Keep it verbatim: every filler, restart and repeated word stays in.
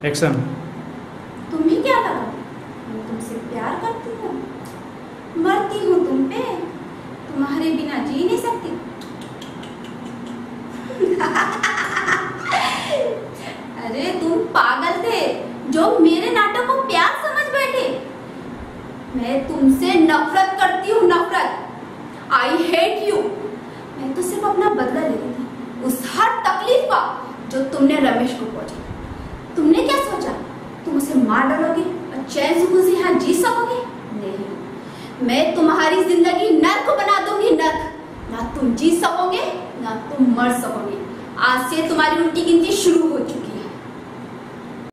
Action. तुम्हें क्या लगा मैं तुमसे प्यार करती हूँ? मरती हूँ तुम पे, तुम्हारे बिना जी नहीं सकती। अरे तुम पागल थे जो मेरे नाटक को प्यार समझ बैठे। मैं तुमसे नफरत करती हूँ, नफरत। I hate you. मैं तो सिर्फ अपना बदला ले रही थी उस हर तकलीफ का जो तुमने रमेश को पहुंचा। तुमने क्या सोचा तुम उसे मार डालोगे और चैन से खुशी यहाँ जी सकोगे? नहीं, मैं तुम्हारी जिंदगी नर्क बना दूंगी, नर्क। ना तुम जी सकोगे ना तुम मर सकोगे। आज से तुम्हारी उल्टी गिनती शुरू हो चुकी।